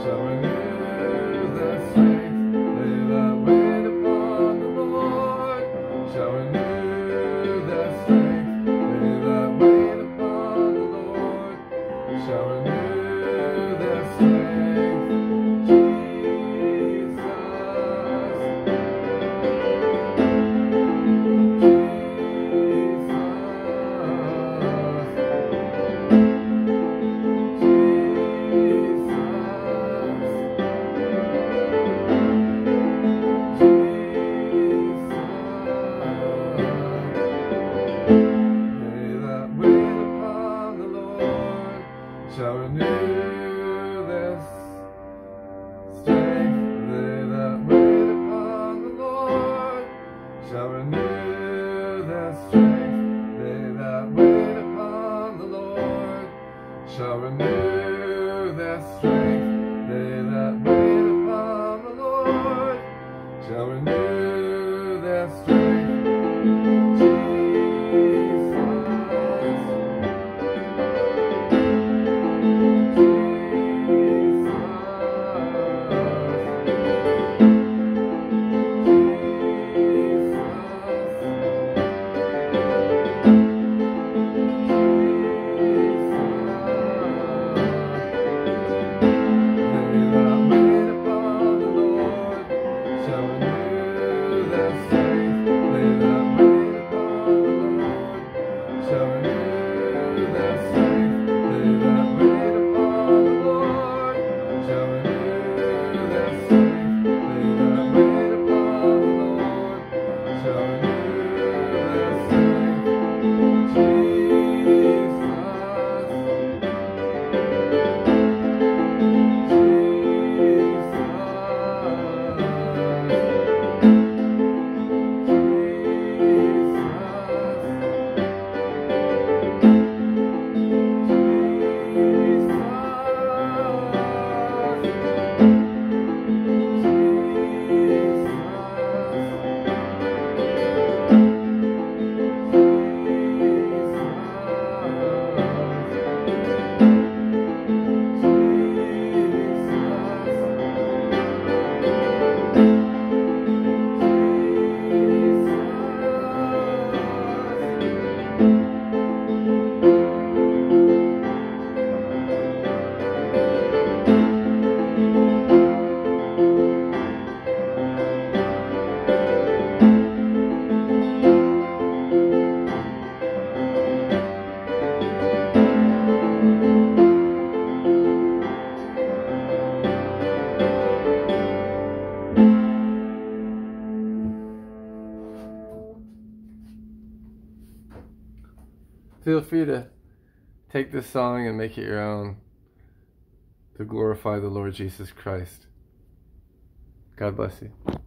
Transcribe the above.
shall renew their strength. They that wait upon the Lord shall renew their strength. They that wait upon the Lord shall renew their strength. Shall renew their strength. They that wait upon the Lord shall renew their strength. They that wait upon the Lord shall renew their strength. They that wait upon the Lord shall renew their strength. Feel free to take this song and make it your own to glorify the Lord Jesus Christ. God bless you.